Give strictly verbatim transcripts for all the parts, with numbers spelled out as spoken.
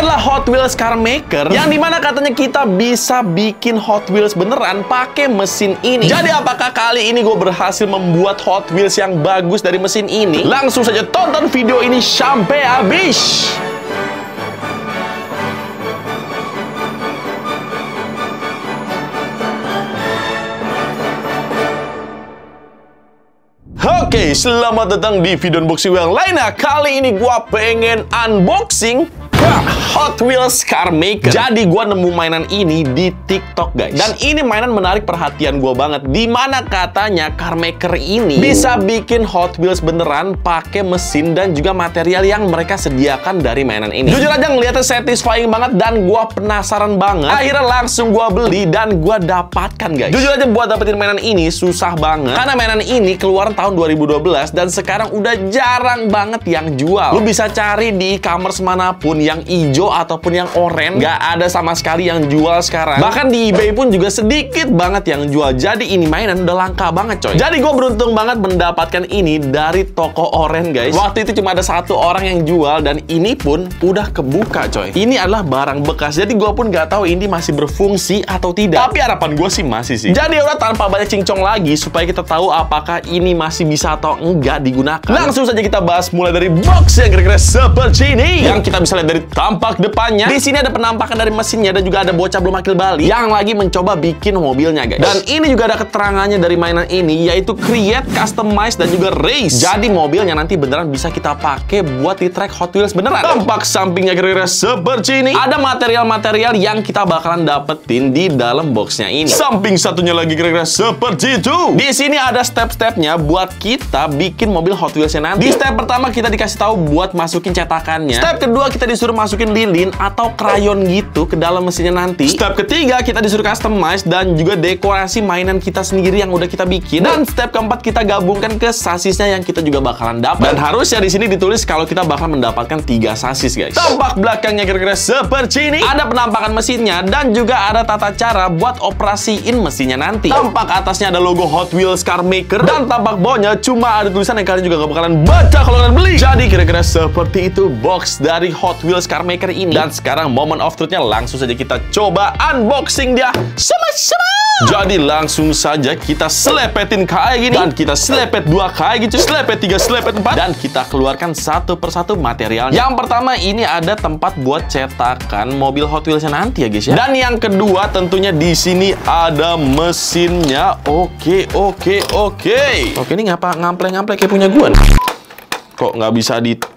adalah Hot Wheels Car Maker, yang dimana katanya kita bisa bikin Hot Wheels beneran pakai mesin ini. Jadi apakah kali ini gue berhasil membuat Hot Wheels yang bagus dari mesin ini? Langsung saja tonton video ini sampai habis. Oke, selamat datang di video unboxing yang lainnya. Kali ini gua pengen unboxing Hot Wheels Car Maker. Jadi gua nemu mainan ini di TikTok, guys. Dan ini mainan menarik perhatian gua banget. Dimana katanya Car Maker ini bisa bikin Hot Wheels beneran pakai mesin dan juga material yang mereka sediakan dari mainan ini. Jujur aja ngeliatnya satisfying banget dan gua penasaran banget. Akhirnya langsung gua beli dan gua dapatkan, guys. Jujur aja buat dapetin mainan ini susah banget. Karena mainan ini keluaran tahun dua ribu dua belas dan sekarang udah jarang banget yang jual. Lu bisa cari di e-commerce manapun yang hijau ataupun yang oranye, nggak ada sama sekali yang jual sekarang. Bahkan di eBay pun juga sedikit banget yang jual. Jadi ini mainan udah langka banget, coy. Jadi gue beruntung banget mendapatkan ini dari toko oranye, guys. Waktu itu cuma ada satu orang yang jual dan ini pun udah kebuka, coy. Ini adalah barang bekas. Jadi gue pun nggak tahu ini masih berfungsi atau tidak. Tapi harapan gue sih masih sih. Jadi udah tanpa banyak cincong lagi supaya kita tahu apakah ini masih bisa atau enggak digunakan. Langsung saja kita bahas mulai dari box yang kira-kira seperti ini. Yang kita bisa lihat dari tampak depannya. Di sini ada penampakan dari mesinnya dan juga ada bocah belum akil balik yang lagi mencoba bikin mobilnya, guys. Dan ini juga ada keterangannya dari mainan ini, yaitu create, customize, dan juga race. Jadi mobilnya nanti beneran bisa kita pakai buat di track Hot Wheels beneran. Tampak sampingnya kira-kira seperti ini. Ada material-material yang kita bakalan dapetin di dalam boxnya ini. Samping satunya lagi kira-kira seperti itu. Di sini ada step-stepnya buat kita bikin mobil Hot Wheels-nya nanti. Di step pertama kita dikasih tahu buat masukin cetakannya. Step kedua kita disuruh masukin lilin atau krayon gitu ke dalam mesinnya nanti. Step ketiga kita disuruh customize dan juga dekorasi mainan kita sendiri yang udah kita bikin. Dan step keempat kita gabungkan ke sasisnya yang kita juga bakalan dapat. Dan harusnya di sini ditulis kalau kita bakal mendapatkan tiga sasis, guys. Tampak belakangnya kira-kira seperti ini. Ada penampakan mesinnya dan juga ada tata cara buat operasiin mesinnya nanti. Tampak atasnya ada logo Hot Wheels Car Maker dan tampak bawahnya cuma ada tulisan yang kalian juga gak bakalan baca kalau kalian beli. Jadi kira-kira seperti itu box dari Hot Wheels Car Maker ini. Dan sekarang moment of truth-nya langsung saja kita coba unboxing dia sama-sama. Jadi langsung saja kita selepetin kayak gini. Dan kita selepet dua kayak gitu. Selepet tiga, selepet empat. Dan kita keluarkan satu persatu materialnya. Yang pertama ini ada tempat buat cetakan mobil Hot Wheels-nya nanti ya, guys ya. Dan yang kedua tentunya di sini ada mesinnya. Oke, oke, oke. Oke, ini ngapa ngampleng-ngampleng kayak punya gua nih? Kok nggak bisa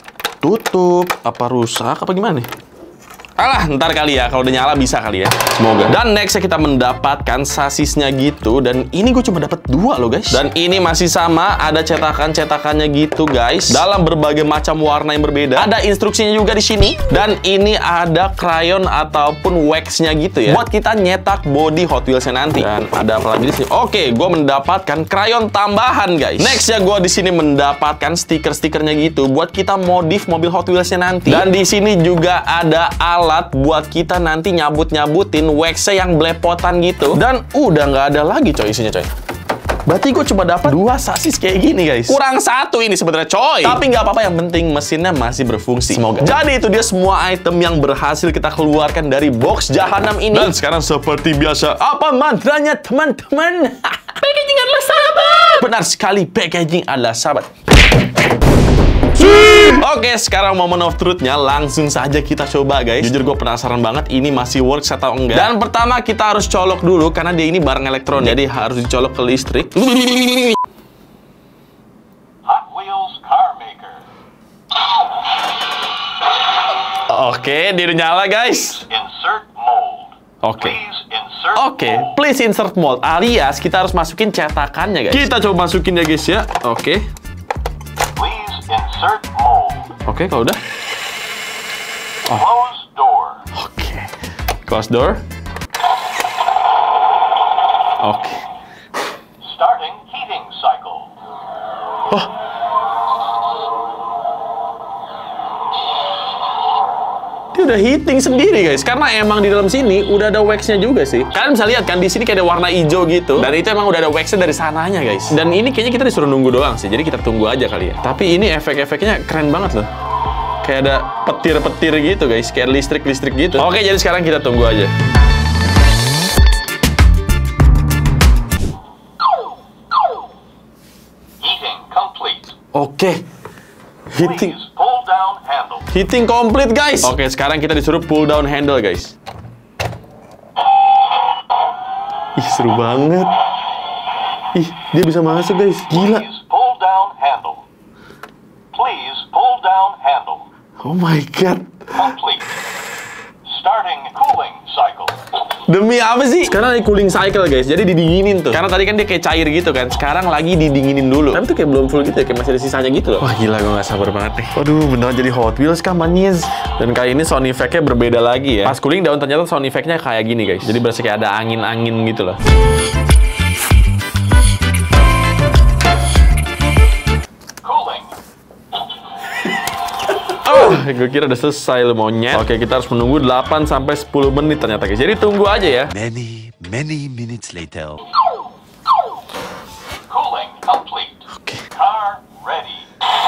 ditutup? Apa rusak? Apa gimana nih? Alah, ntar kali ya. Kalau udah nyala bisa kali ya. Semoga. Dan nextnya kita mendapatkan sasisnya gitu. Dan ini gue cuma dapat dua loh, guys. Dan ini masih sama. Ada cetakan-cetakannya gitu, guys. Dalam berbagai macam warna yang berbeda. Ada instruksinya juga di sini. Dan ini ada krayon ataupun waxnya gitu ya. Buat kita nyetak body Hot Wheels-nya nanti. Dan ada apa lagi di sini? Oke, gue mendapatkan krayon tambahan, guys. Nextnya gue di sini mendapatkan stiker-stikernya gitu. Buat kita modif mobil Hot Wheels-nya nanti. Dan di sini juga ada alat alat buat kita nanti nyabut-nyabutin wax-nya yang belepotan gitu. Dan udah nggak ada lagi, coy, isinya, coy. Berarti gue cuma dapat dua sasis kayak gini, guys. Kurang satu ini sebenarnya, coy. Tapi nggak apa-apa, yang penting mesinnya masih berfungsi. Semoga. Jadi itu dia semua item yang berhasil kita keluarkan dari box jahanam ini. Dan sekarang seperti biasa, apa mantranya, teman-teman? Packaging adalah sahabat. Benar sekali, packaging adalah sahabat. Oke, sekarang moment of truth-nya langsung saja kita coba, guys. Jujur gue penasaran banget ini masih works atau enggak. Dan pertama kita harus colok dulu karena dia ini barang elektronik. Jadi harus dicolok ke listrik. Hot Wheels Car Maker. Oke, dia udah nyala, guys. Insert mold. Oke. Please insert Oke, mold. please insert mold. Alias kita harus masukin cetakannya, guys. Kita coba masukin ya, guys ya. Oke. Please insert mold. Oke, kalau udah. Oh. Close door. Oke. Close door. Oke. Starting heating cycle. Oh. Dia udah heating sendiri, guys. Karena emang di dalam sini udah ada wax-nya juga sih. Kalian bisa lihat kan di sini kayak ada warna hijau gitu. Dan itu emang udah ada wax-nya dari sananya, guys. Dan ini kayaknya kita disuruh nunggu doang sih. Jadi kita tunggu aja kali ya. Tapi ini efek-efeknya keren banget loh. Kayak ada petir-petir gitu guys, kayak listrik-listrik gitu. Oke, jadi sekarang kita tunggu aja. Heating complete. Oke. Heating Please pull down handle. Heating complete guys. Oke, sekarang kita disuruh pull down handle guys. Ih, seru banget. Ih, dia bisa masuk guys. Gila. Please pull down handle. Please pull down handle. Oh my god. Complete. Starting cooling cycle. Demi apa sih? Sekarang lagi cooling cycle guys. Jadi didinginin tuh. Karena tadi kan dia kayak cair gitu kan. Sekarang lagi didinginin dulu. Tapi tuh kayak belum full gitu ya. Kayak masih ada sisanya gitu loh. Wah gila, gue gak sabar banget nih. Waduh, beneran jadi Hot Wheels kan manis. Dan kali ini sound effect-nya berbeda lagi ya. Pas cooling down ternyata sound effect-nya kayak gini guys. Jadi berasa kayak ada angin-angin gitu loh. Oh, gue kira udah selesai lo monyet. Oke, kita harus menunggu delapan sampai sepuluh menit ternyata guys. Jadi tunggu aja ya. Many, many minutes later. Cooling complete. Oke. Car ready.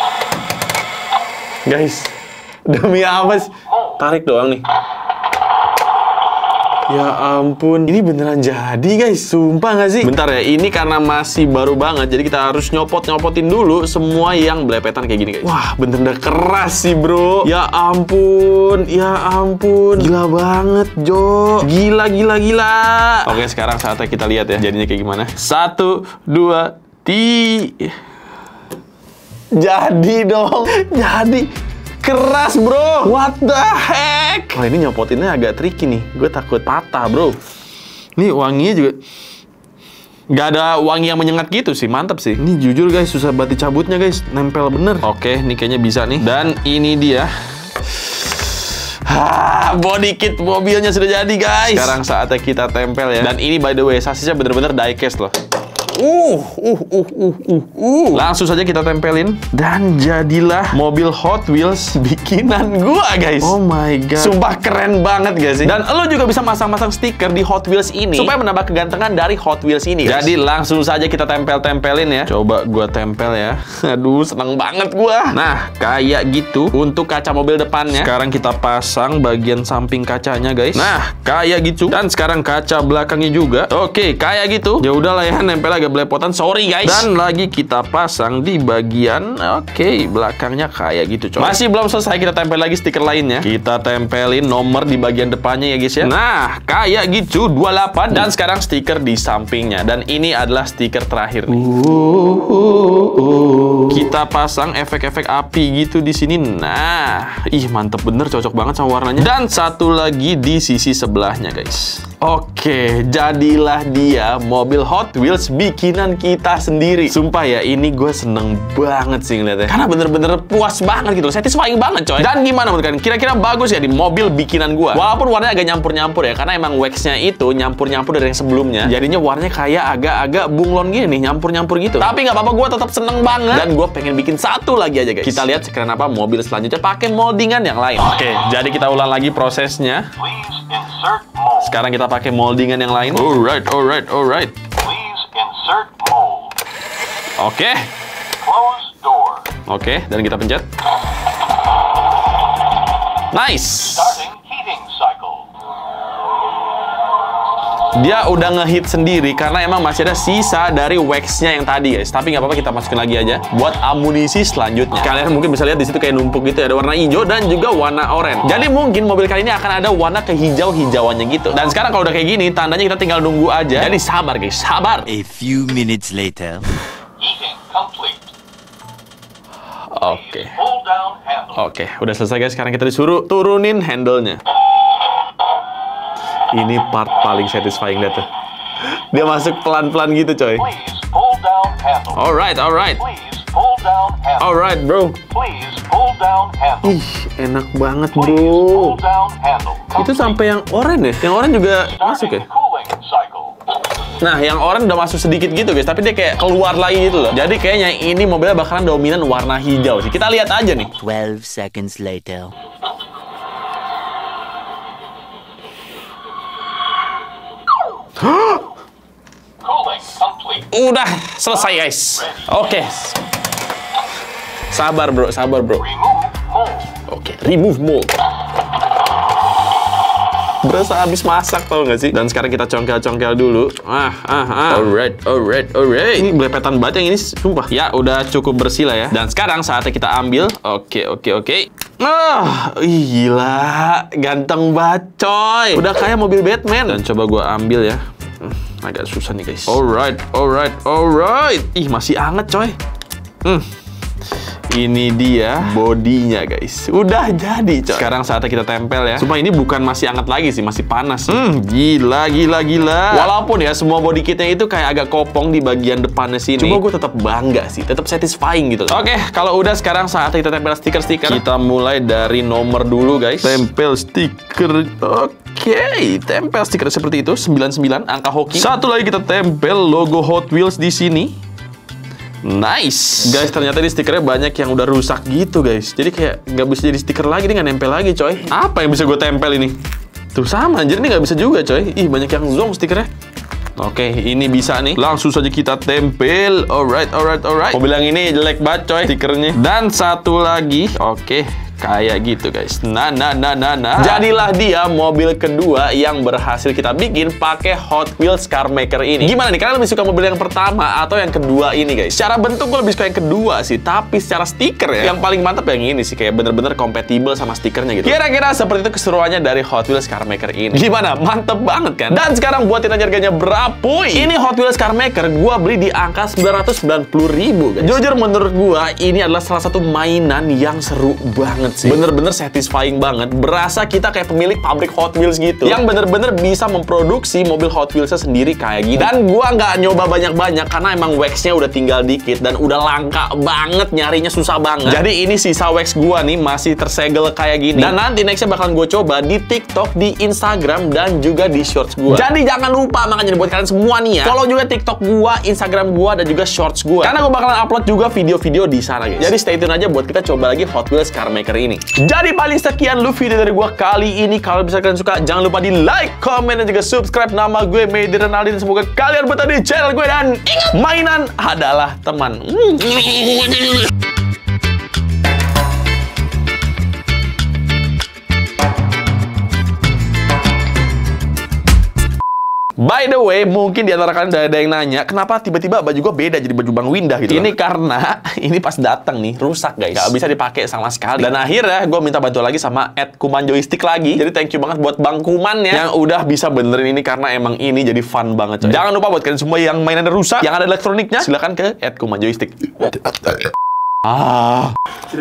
Guys, demi apa sih? Tarik doang nih. Ya ampun, ini beneran jadi guys, sumpah nggak sih? Bentar ya, ini karena masih baru banget, jadi kita harus nyopot-nyopotin dulu semua yang belepetan kayak gini guys. Wah, bener-bener keras sih bro. Ya ampun, ya ampun. Gila banget, Jo. Gila, gila, gila. Oke, sekarang saatnya kita lihat ya, jadinya kayak gimana. Satu, dua, tiga. Jadi dong, jadi. Keras bro, what the heck? Wah ini nyopotinnya agak tricky nih, gue takut patah bro. Nih wanginya juga nggak ada wangi yang menyengat gitu sih, mantep sih. Ini jujur guys, susah banget dicabutnya guys, nempel bener. Oke, ini kayaknya bisa nih. Dan ini dia. Hah, body kit mobilnya sudah jadi guys. Sekarang saatnya kita tempel ya. Dan ini by the way, sasisnya bener-bener diecast loh. Uh, uh, uh, uh, uh, uh. Langsung saja kita tempelin. Dan jadilah mobil Hot Wheels bikinan gua, guys. Oh my god. Sumpah keren banget, guys. Dan lo juga bisa masang-masang stiker di Hot Wheels ini supaya menambah kegantengan dari Hot Wheels ini, guys. Jadi langsung saja kita tempel-tempelin ya. Coba gua tempel ya. Aduh, seneng banget gua. Nah, kayak gitu untuk kaca mobil depannya. Sekarang kita pasang bagian samping kacanya, guys. Nah, kayak gitu. Dan sekarang kaca belakangnya juga. Oke, kayak gitu. Ya udahlah ya, nempel agak belepotan, sorry guys. Dan lagi kita pasang di bagian oke okay, belakangnya kayak gitu coy. Masih belum selesai, kita tempel lagi stiker lainnya. Kita tempelin nomor di bagian depannya ya guys ya. Nah kayak gitu dua puluh delapan. Dan sekarang stiker di sampingnya. Dan ini adalah stiker terakhir nih. Uh, uh, uh. Kita pasang efek-efek api gitu di sini. Nah ih mantep bener, cocok banget sama warnanya. Dan satu lagi di sisi sebelahnya guys. Oke, jadilah dia mobil Hot Wheels bikinan kita sendiri. Sumpah ya, ini gue seneng banget sih ngeliatnya. Karena bener-bener puas banget gitu, satisfying banget coy. Dan gimana menurut kalian? Kira-kira bagus ya di mobil bikinan gue? Walaupun warnanya agak nyampur-nyampur ya, karena emang waxnya itu nyampur-nyampur dari yang sebelumnya. Jadinya warnanya kayak agak-agak bunglon gini nih, nyampur-nyampur gitu. Tapi nggak apa-apa, gue tetap seneng banget. Dan gue pengen bikin satu lagi aja guys. Kita lihat sekeren apa mobil selanjutnya pakai moldingan yang lain. Oke, jadi kita ulang lagi prosesnya. Please insert mold. Sekarang kita pakai moldingan yang lain. Alright, alright, alright. Please insert mold. Oke. Close door. Oke, dan kita pencet. Nice. Starting heating cycle. Dia udah ngehit sendiri karena emang masih ada sisa dari waxnya yang tadi guys. Tapi nggak apa-apa, kita masukin lagi aja buat amunisi selanjutnya. Kalian mungkin bisa lihat di situ kayak numpuk gitu ya, ada warna hijau dan juga warna oranye. Jadi mungkin mobil kali ini akan ada warna kehijau-hijauannya gitu. Dan sekarang kalau udah kayak gini, tandanya kita tinggal nunggu aja. Jadi sabar guys, sabar. A few minutes later. Heating complete. Oke. Pull down handle. Oke, udah selesai guys. Sekarang kita disuruh turunin handle-nya. Ini part paling satisfying deh tuh. Dia masuk pelan-pelan gitu coy. Please pull down handle. Alright, alright. Please pull down handle. Alright bro. Please pull down handle. Ih, enak banget Please bro. pull down handle. Itu sampai yang oranye ya? Yang oranye juga masuk ya? Starting cooling cycle. Nah, yang oranye udah masuk sedikit gitu guys, tapi dia kayak keluar lagi gitu loh. Jadi kayaknya ini mobilnya bakalan dominan warna hijau sih. Kita lihat aja nih. twelve seconds later. Cooling complete. Udah selesai guys. Oke. Sabar bro, sabar bro. Remove mold. Oke. remove mold. Berasa habis masak, tau gak sih? Dan sekarang kita congkel-congkel dulu. Ah, ah, ah. Alright, alright, alright. Ini belepetan banget yang ini, sumpah. Ya, udah cukup bersih lah ya. Dan sekarang saatnya kita ambil. Oke, oke, oke. Ah, gila. Ganteng banget, coy. Udah kayak mobil Batman. Dan coba gua ambil ya. Hmm, agak susah nih, guys. Alright, alright, alright. Ih, masih anget, coy. Hmm. Ini dia bodinya, guys. Udah jadi, coy. Sekarang saatnya kita tempel ya. Sumpah ini bukan masih hangat lagi sih, masih panas. Hmm, gila, gila, gila. Walaupun ya semua body kitnya itu kayak agak kopong di bagian depannya sini. Cuma gue tetap bangga sih, tetap satisfying gitu. Oke, kalau udah sekarang saatnya kita tempel stiker-stiker. Kita mulai dari nomor dulu, guys. Tempel stiker. Oke, tempel stiker seperti itu. sembilan puluh sembilan, angka hoki. Satu lagi kita tempel logo Hot Wheels di sini. Nice. Guys, ternyata di stikernya banyak yang udah rusak gitu, guys. Jadi kayak nggak bisa jadi stiker lagi, dia nggak nempel lagi, coy. Apa yang bisa gue tempel ini? Tuh sama, anjir, ini nggak bisa juga, coy. Ih, banyak yang zonk stikernya. Oke, ini bisa nih. Langsung saja kita tempel. Alright, alright, alright. Mobil yang ini jelek banget, coy, stikernya. Dan satu lagi. Oke. Kayak gitu, guys. Nah, nah, nah, nah, nah. Jadilah dia mobil kedua yang berhasil kita bikin pakai Hot Wheels Car Maker ini. Gimana nih? Kalian lebih suka mobil yang pertama atau yang kedua ini, guys? Secara bentuk gue lebih suka yang kedua sih, tapi secara stiker ya, yang paling mantap yang ini sih. Kayak bener-bener kompatibel sama stikernya gitu. Kira-kira seperti itu keseruannya dari Hot Wheels Car Maker ini. Gimana? Mantep banget kan? Dan sekarang buatin aja harganya berapa? Ini Hot Wheels Car Maker gue beli di angka sembilan ratus sembilan puluh ribu, guys. Jujur menurut gue ini adalah salah satu mainan yang seru banget sih. Bener-bener satisfying banget. Berasa kita kayak pemilik pabrik Hot Wheels gitu, yang bener-bener bisa memproduksi mobil Hot Wheels-nya sendiri kayak gini. Dan gua nggak nyoba banyak-banyak karena emang wax-nya udah tinggal dikit dan udah langka banget, nyarinya susah banget. Jadi ini sisa wax gua nih masih tersegel kayak gini. Dan nanti nextnya bakalan gue coba di TikTok, di Instagram, dan juga di Shorts gua. Jadi jangan lupa makanya buat kalian semua nih ya, follow juga TikTok gua, Instagram gua, dan juga Shorts gua. Karena gua bakalan upload juga video-video di sana, guys. Jadi stay tune aja buat kita coba lagi Hot Wheels Car Maker ini. Jadi paling sekian lu video dari gua kali ini. Kalau bisa kalian suka, jangan lupa di like, comment, dan juga subscribe. Nama gue Mehdi Renaldi, dan semoga kalian betah di channel gue. Dan ingat, mainan adalah teman. By the way, mungkin di antara kalian udah ada yang nanya, kenapa tiba-tiba baju gue beda jadi baju Bang Windah gitu. Ini karena ini pas datang nih rusak, guys. Gak bisa dipakai sama sekali. Dan akhirnya gue minta bantuan lagi sama at Kuman Joystick lagi. Jadi thank you banget buat Bang Kuman ya, yang udah bisa benerin ini karena emang ini jadi fun banget, coy. Jangan lupa buat kalian semua yang mainannya rusak, yang ada elektroniknya, silahkan ke at Kuman Joystick. Ah.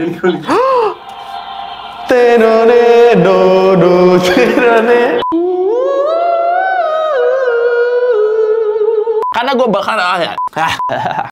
Tenone do do tenone. Karena gue bakal